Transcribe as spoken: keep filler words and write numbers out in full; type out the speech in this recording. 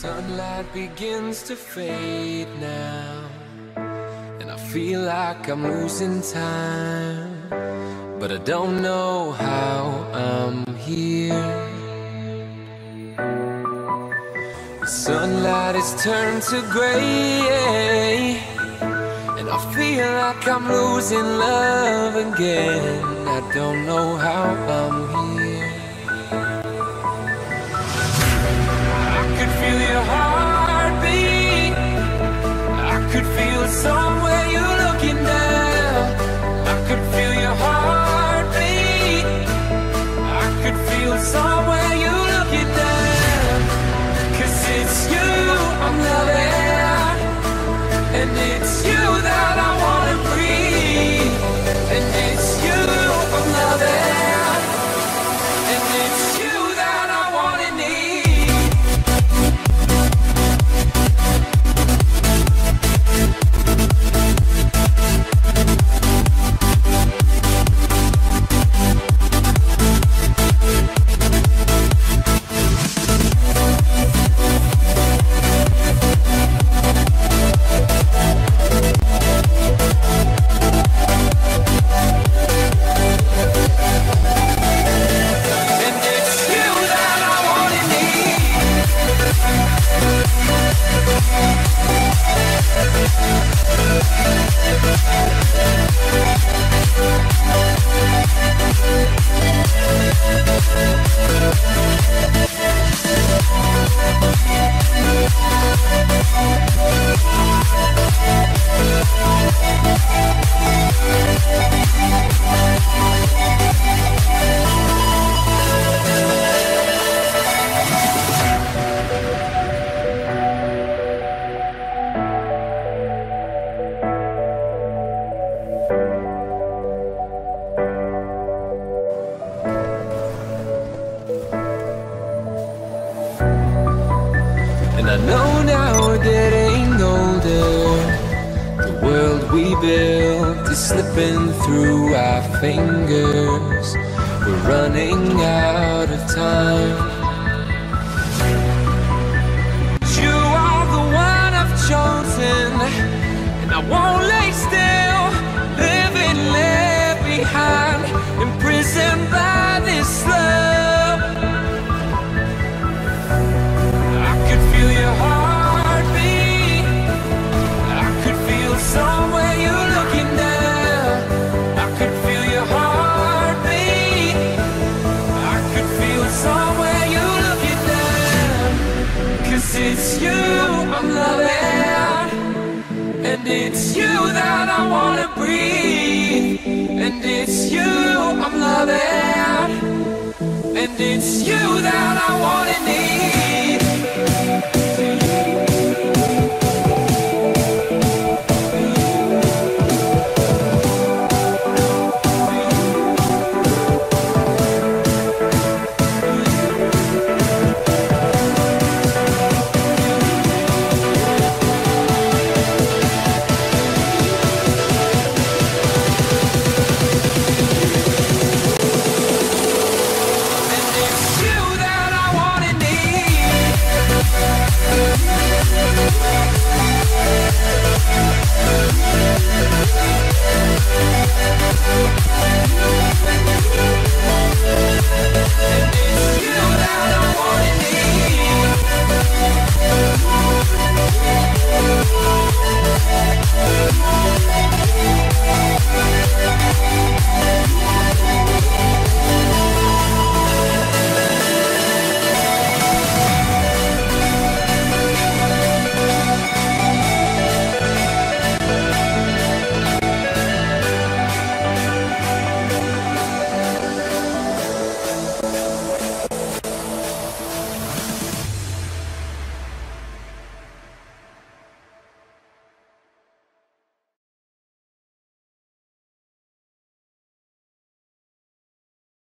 Sunlight begins to fade now, and I feel like I'm losing time, but I don't know how I'm here. The sunlight has turned to gray, and I feel like I'm losing love again. I don't know how I'm here. I could feel your heartbeat, I could feel it somewhere you're looking down. I could feel your heartbeat, I could feel it somewhere you're looking down. 'Cause it's you I'm loving, and it's you that I wanna breathe. And it's you I'm loving, and it's you that I wanna need. And I know now we're getting older, the world we built is slipping through our fingers. We're running out of time. You are the one I've chosen, and I won't lay still, living left behind, imprisoned by this love. I could feel your heartbeat, I could feel somewhere you're looking down. I could feel your heartbeat, I could feel somewhere you're looking down. 'Cause it's you I'm loving, and it's you that I wanna breathe. And it's you I'm loving.